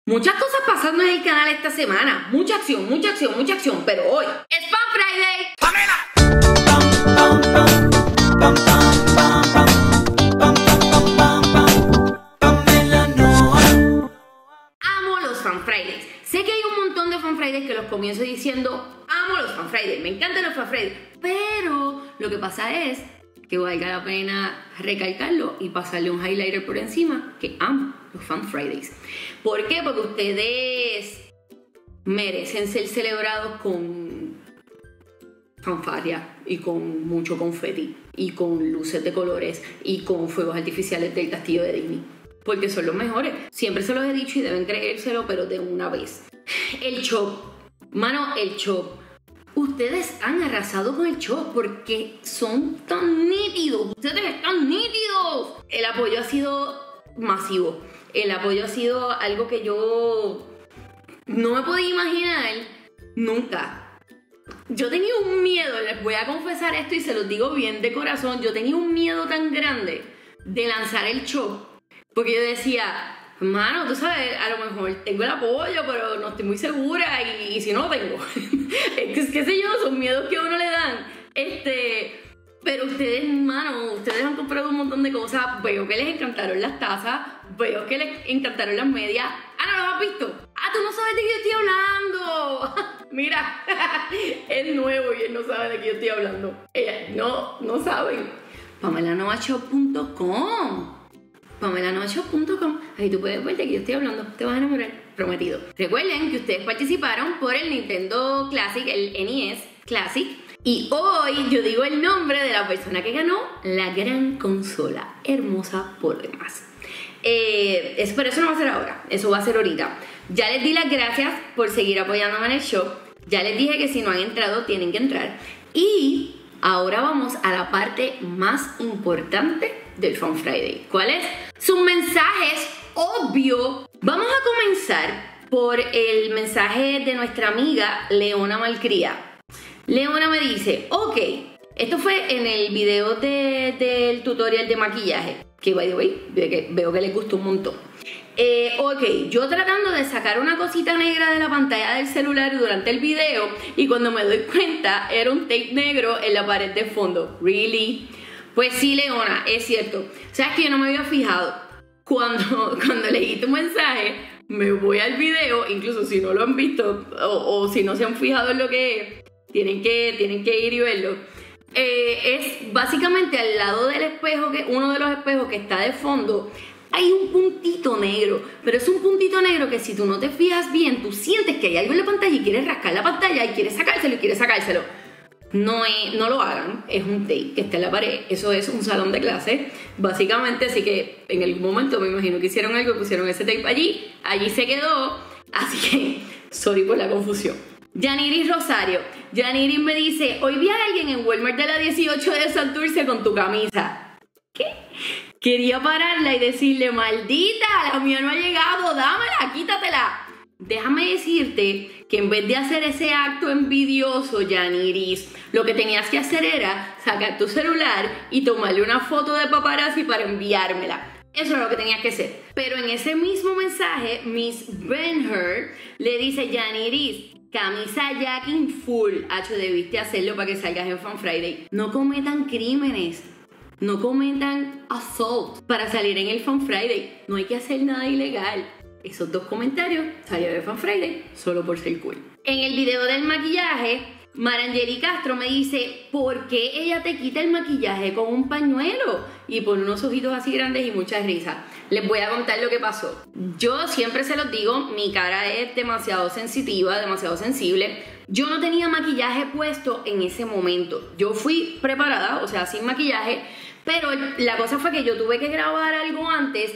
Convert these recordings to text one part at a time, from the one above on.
Muchas cosas pasando en el canal esta semana. Mucha acción, mucha acción, mucha acción. Pero hoy es Fan Friday. ¡Pamela! Amo los Fan Fridays. Sé que hay un montón de Fan Fridays que los comienzo diciendo amo los Fan Fridays, me encantan los Fan Fridays. Pero lo que pasa es que valga la pena recalcarlo y pasarle un highlighter por encima, que amo los Fan Fridays. ¿Por qué? Porque ustedes merecen ser celebrados con fanfarria y con mucho confeti y con luces de colores y con fuegos artificiales del castillo de Disney, porque son los mejores. Siempre se los he dicho y deben creérselo, pero de una vez. El Chop, mano, el Chop. Ustedes han arrasado con el Chop porque son tan nítidos. Ustedes están nítidos. El apoyo ha sido masivo. El apoyo ha sido algo que yo no me podía imaginar nunca. Yo tenía un miedo, les voy a confesar esto y se los digo bien de corazón. Yo tenía un miedo tan grande de lanzar el Chop, porque yo decía, mano, tú sabes, a lo mejor tengo el apoyo, pero no estoy muy segura y si no lo tengo. Es que sé yo, son miedos que a uno le dan. Pero ustedes, mano, ustedes han comprado un montón de cosas. Veo que les encantaron las tazas, veo que les encantaron las medias. ¿No lo has visto? Tú no sabes de qué yo estoy hablando. Mira, es nuevo y él no sabe de qué yo estoy hablando. No saben. PamelaNovaShop.com. PamelaNovaShop.com. Ahí tú puedes ver de qué yo estoy hablando. Te vas a enamorar, prometido. Recuerden que ustedes participaron por el Nintendo Classic, el NES Classic. Y hoy yo digo el nombre de la persona que ganó la gran consola. Hermosa por demás. Pero eso no va a ser ahora. Eso va a ser ahorita. Ya les di las gracias por seguir apoyándome en el shop. Ya les dije que si no han entrado, tienen que entrar. Y ahora vamos a la parte más importante del Fan Friday. ¿Cuál es? Sus mensajes, obvio. Vamos a comenzar por el mensaje de nuestra amiga Leona Malcría. Leona me dice, ok, esto fue en el video del tutorial de maquillaje, que by the way, veo que les gustó un montón. Ok, yo tratando de sacar una cosita negra de la pantalla del celular durante el video, y cuando me doy cuenta era un tape negro en la pared de fondo. ¿Really? Pues sí, Leona, es cierto. ¿Sabes que yo no me había fijado? Cuando leí tu mensaje, me voy al video, incluso si no lo han visto o si no se han fijado en lo que es, tienen que ir y verlo. Es básicamente al lado del espejo, uno de los espejos que está de fondo, hay un puntito negro, pero es un puntito negro que si tú no te fijas bien, tú sientes que hay algo en la pantalla y quieres rascar la pantalla y quieres sacárselo. No lo hagan, es un tape que está en la pared. Eso es un salón de clase, básicamente, así que en algún momento me imagino que hicieron algo, pusieron ese tape allí se quedó, así que sorry por la confusión. Yaniris Rosario. Yaniris me dice, hoy vi a alguien en Walmart de la 18 de Santurce con tu camisa. ¿Qué? Quería pararla y decirle, maldita, la mía no ha llegado, dámela, quítatela. Déjame decirte que en vez de hacer ese acto envidioso, Yaniris, lo que tenías que hacer era sacar tu celular y tomarle una foto de paparazzi para enviármela. Eso es lo que tenías que hacer. Pero en ese mismo mensaje, Miss Benher le dice, Yaniris, camisa jacking full. Debiste hacerlo para que salgas en Fan Friday. No cometan crímenes. No cometan assault para salir en el Fan Friday. No hay que hacer nada ilegal. Esos dos comentarios salieron de Fan Friday solo por ser cool. En el video del maquillaje, Marangeli Castro me dice, ¿por qué ella te quita el maquillaje con un pañuelo? Y pone unos ojitos así grandes y mucha risa. Les voy a contar lo que pasó. Yo siempre se los digo, mi cara es demasiado sensitiva, demasiado sensible. Yo no tenía maquillaje puesto en ese momento. Yo fui preparada, o sea, sin maquillaje, pero la cosa fue que yo tuve que grabar algo antes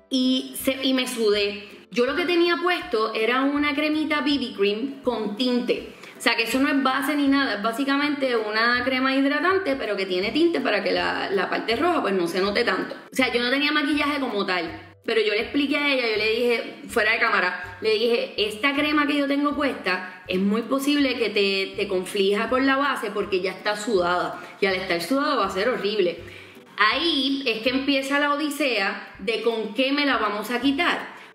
y me sudé. Yo lo que tenía puesto era una cremita BB Cream con tinte. O sea, que eso no es base ni nada, es básicamente una crema hidratante, pero que tiene tinte para que la parte roja pues no se note tanto. O sea, yo no tenía maquillaje como tal, pero yo le expliqué a ella, yo le dije, fuera de cámara, le dije, esta crema que yo tengo puesta, es muy posible que te conflija con la base porque ya está sudada, y al estar sudada va a ser horrible. Ahí es que empieza la odisea de con qué me la vamos a quitar.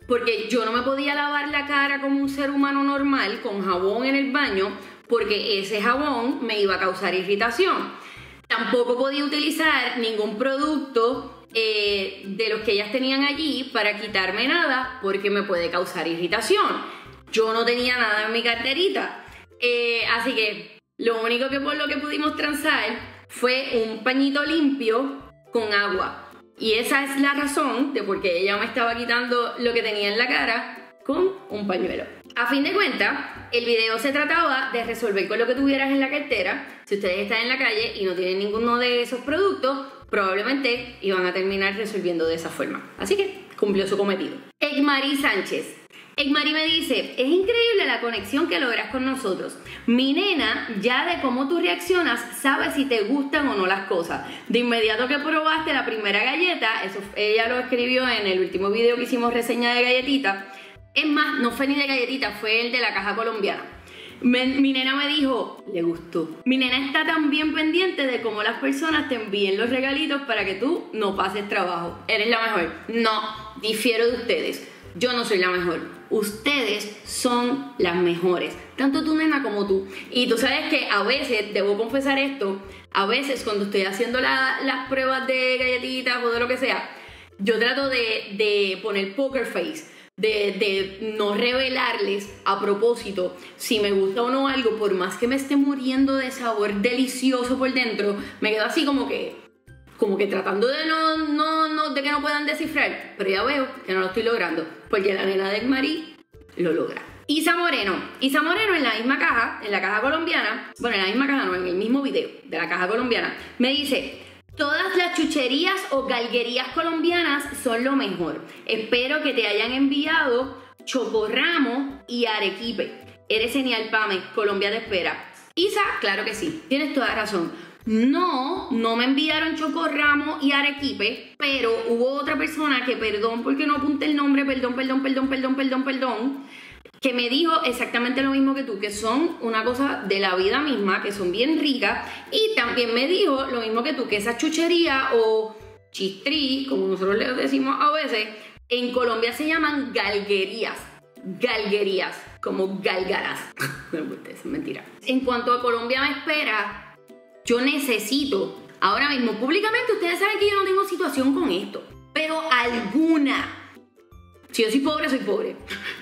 porque yo no me podía lavar la cara como un ser humano normal con jabón en el baño, porque ese jabón me iba a causar irritación. Tampoco podía utilizar ningún producto de los que ellas tenían allí para quitarme nada, porque me puede causar irritación. Yo no tenía nada en mi carterita. Así que lo único que por lo que pudimos transar fue un pañito limpio con agua. Y esa es la razón de por qué ella me estaba quitando lo que tenía en la cara con un pañuelo. A fin de cuentas, el video se trataba de resolver con lo que tuvieras en la cartera. Si ustedes están en la calle y no tienen ninguno de esos productos, probablemente iban a terminar resolviendo de esa forma. Así que cumplió su cometido. Egmari Sánchez. Egmari me dice, es increíble la conexión que logras con nosotros. Mi nena, ya de cómo tú reaccionas, sabe si te gustan o no las cosas. De inmediato que probaste la primera galleta, eso ella lo escribió en el último video que hicimos reseña de galletitas. Es más, no fue ni de galletita, fue el de la caja colombiana. Mi nena me dijo, le gustó. Mi nena está tan bien pendiente de cómo las personas te envíen los regalitos para que tú no pases trabajo. Eres la mejor. No, difiero de ustedes. Yo no soy la mejor. Ustedes son las mejores. Tanto tu nena como tú. Y tú sabes que a veces, debo confesar esto, a veces cuando estoy haciendo las pruebas de galletitas o de lo que sea, yo trato de poner poker face. De no revelarles a propósito si me gusta o no algo, por más que me esté muriendo de sabor delicioso por dentro, me quedo así como que tratando de de que no puedan descifrar, pero ya veo que no lo estoy logrando, porque la nena de Egmari lo logra. Isa Moreno en la misma caja, en la caja colombiana, bueno, en la misma caja no, en el mismo video de la caja colombiana, me dice: todas las chucherías o galguerías colombianas son lo mejor. Espero que te hayan enviado Chocorramo y Arequipe. Eres genial, Pame. Colombia te espera. Isa, claro que sí. Tienes toda razón. No me enviaron Chocorramo y Arequipe, pero hubo otra persona que, perdón porque no apunté el nombre, perdón, que me dijo exactamente lo mismo que tú, que son una cosa de la vida misma, que son bien ricas, y también me dijo lo mismo que tú, que esa chuchería o chistrí, como nosotros le decimos a veces, en Colombia se llaman galguerías, como gálgaras. Es mentira. En cuanto a Colombia me espera, yo necesito, ahora mismo, públicamente, ustedes saben que yo no tengo situación con esto, pero alguna, si yo soy pobre,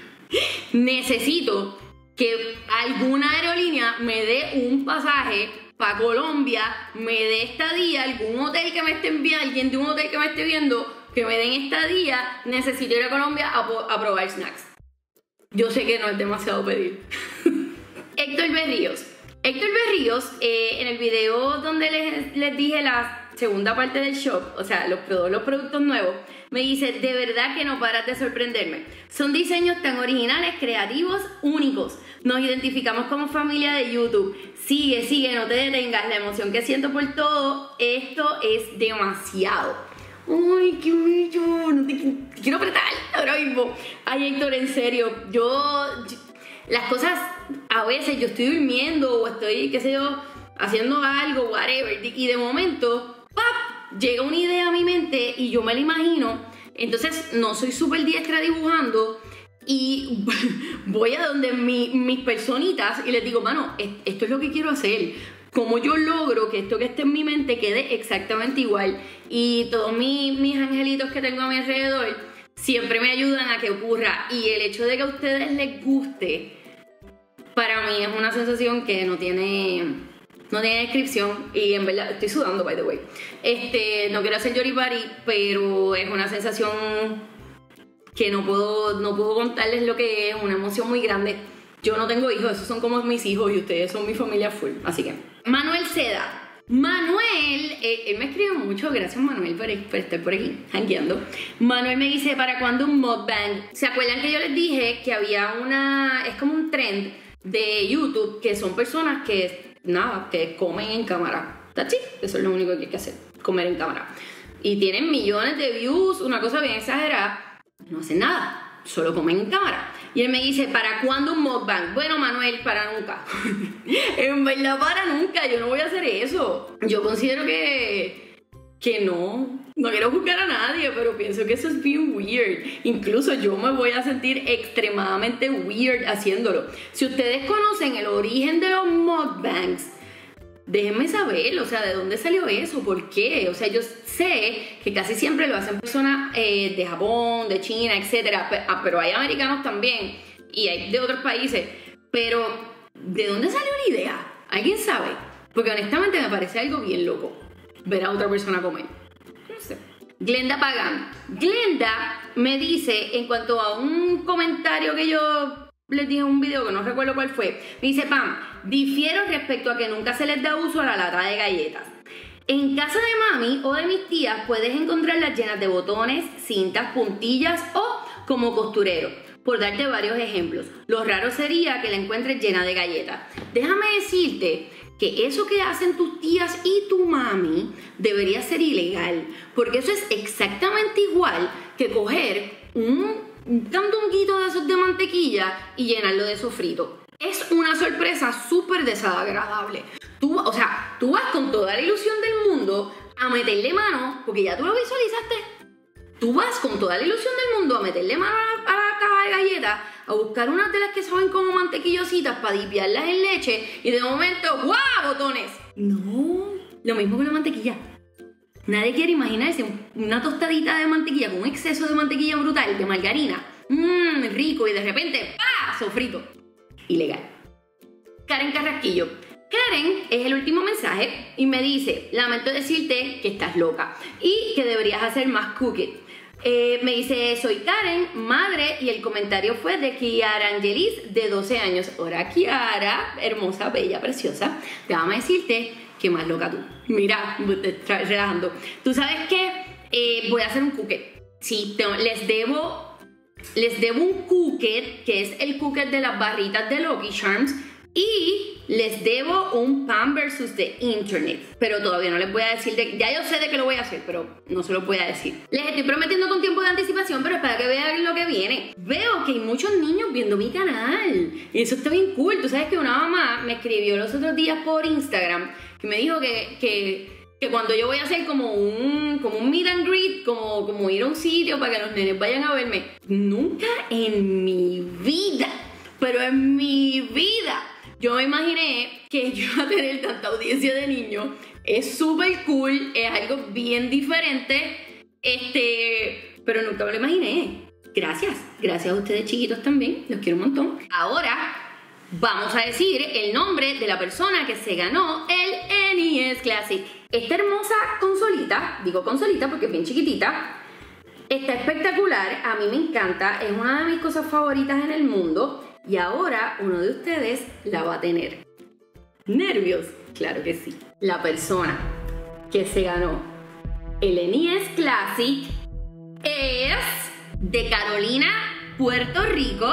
necesito que alguna aerolínea me dé un pasaje para Colombia, me dé estadía, algún hotel que me esté enviando, alguien de un hotel que me esté viendo, que me den estadía. Necesito ir a Colombia a probar snacks. Yo sé que no es demasiado pedir. Héctor Berríos, en el video donde les dije la segunda parte del shop, o sea, los productos nuevos, me dice: de verdad que no paras de sorprenderme. Son diseños tan originales, creativos, únicos. Nos identificamos como familia de YouTube. Sigue, no te detengas. La emoción que siento por todo esto es demasiado. Ay, qué bello. No te quiero apretar ahora mismo. Ay, Héctor, en serio, las cosas, a veces yo estoy durmiendo o estoy, qué sé yo, haciendo algo, whatever, y de momento, ¡pap!, llega una idea a mi mente y yo me la imagino. Entonces no soy súper diestra dibujando y voy a donde mis personitas y les digo: mano, esto es lo que quiero hacer. ¿Cómo yo logro que esto que esté en mi mente quede exactamente igual? Y todos mis angelitos que tengo a mi alrededor siempre me ayudan a que ocurra. Y el hecho de que a ustedes les guste, para mí es una sensación que no tiene descripción. Y en verdad estoy sudando, by the way. No quiero hacer yoripari, pero es una sensación que no puedo contarles lo que es. Una emoción muy grande. Yo no tengo hijos, esos son como mis hijos y ustedes son mi familia full. Así que Manuel Seda. Él me escribe mucho. Gracias, Manuel, por estar por aquí jangueando. Manuel me dice: ¿para cuándo un mukbang? ¿Se acuerdan que yo les dije que había es como un trend de YouTube, que son personas que comen en cámara? ¿That's it? Eso es lo único que hay que hacer, comer en cámara. Y tienen millones de views, una cosa bien exagerada. No hacen nada, solo comen en cámara. Y él me dice: ¿para cuándo un mukbang? Bueno, Manuel, para nunca. En verdad, para nunca. Yo no voy a hacer eso. Yo considero que que no quiero juzgar a nadie, pero pienso que eso es bien weird. Incluso yo me voy a sentir extremadamente weird haciéndolo. Si ustedes conocen el origen de los mukbangs, déjenme saber, o sea, ¿de dónde salió eso? ¿Por qué? O sea, yo sé que casi siempre lo hacen personas de Japón, de China, etc. Pero hay americanos también y hay de otros países. Pero, ¿de dónde salió la idea? ¿Alguien sabe? Porque honestamente me parece algo bien loco ver a otra persona comer. No sé. Glenda Pagan. Glenda me dice, en cuanto a un comentario que yo les dije en un video que no recuerdo cuál fue, me dice: Pam, difiero respecto a que nunca se les da uso a la lata de galletas. En casa de mami o de mis tías puedes encontrarlas llenas de botones, cintas, puntillas o como costurero, por darte varios ejemplos. Lo raro sería que la encuentres llena de galletas. Déjame decirte que eso que hacen tus tías y tu mami debería ser ilegal, porque eso es exactamente igual que coger un candunguito de esos de mantequilla y llenarlo de sofrito. Es una sorpresa súper desagradable. Tú vas con toda la ilusión del mundo a meterle mano, porque ya tú lo visualizaste. Tú vas con toda la ilusión del mundo a meterle mano a la caja de galletas, a buscar unas de las que saben como mantequillositas para dipiarlas en leche y de momento, ¡guau! ¡Botones! No, lo mismo con la mantequilla. Nadie quiere imaginarse una tostadita de mantequilla con un exceso de mantequilla brutal, de margarina. Rico, y de repente, ¡pah! Sofrito. Ilegal. Karen Carrasquillo. Karen es el último mensaje y me dice: lamento decirte que estás loca y que deberías hacer más cooking. Me dice: soy Karen, madre, y el comentario fue de Kiara Angelis, de 12 años. Ahora Kiara, hermosa, bella, preciosa, déjame decirte que más loca tú. Mira, te estoy relajando. ¿Tú sabes qué? Voy a hacer un cookie. Sí, les debo un cookie, que es el cookie de las barritas de Lucky Charms, y les debo un Pan versus de internet, pero todavía no les voy a decir ya yo sé de qué lo voy a hacer, pero no se lo voy a decir. Les estoy prometiendo con tiempo de anticipación, pero es para que vean lo que viene. Veo que hay muchos niños viendo mi canal y eso está bien cool. Tú sabes que una mamá me escribió los otros días por Instagram y me dijo que cuando yo voy a hacer como un meet and greet, como ir a un sitio para que los nenes vayan a verme. Nunca en mi vida, pero en mi vida, yo me imaginé que yo iba a tener tanta audiencia de niños. Es súper cool, es algo bien diferente, pero nunca me lo imaginé. Gracias a ustedes chiquitos también, los quiero un montón. Ahora vamos a decir el nombre de la persona que se ganó el NES Classic. Esta hermosa consolita, digo consolita porque es bien chiquitita, está espectacular, a mí me encanta, es una de mis cosas favoritas en el mundo. Y ahora uno de ustedes la va a tener. ¿Nervios? Claro que sí. La persona que se ganó el NES Classic es de Carolina, Puerto Rico.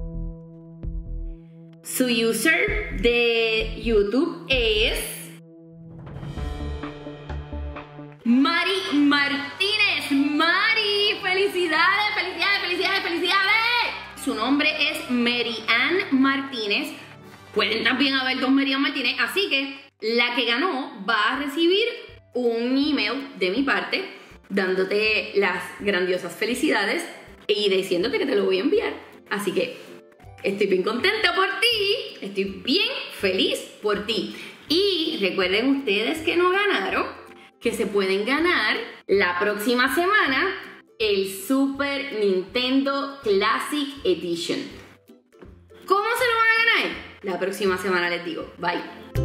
Su user de YouTube es Mari Martínez. Mari, felicidades, felicidades, felicidades, felicidades. Su nombre es Mary Ann Martínez. Pueden también haber dos Mary Ann Martínez. Así que la que ganó va a recibir un email de mi parte dándote las grandiosas felicidades y diciéndote que te lo voy a enviar. Así que estoy bien contenta por ti. Estoy bien feliz por ti. Y recuerden ustedes que no ganaron, que se pueden ganar la próxima semana el Super Nintendo Classic Edition. ¿Cómo se lo van a ganar? La próxima semana les digo. Bye.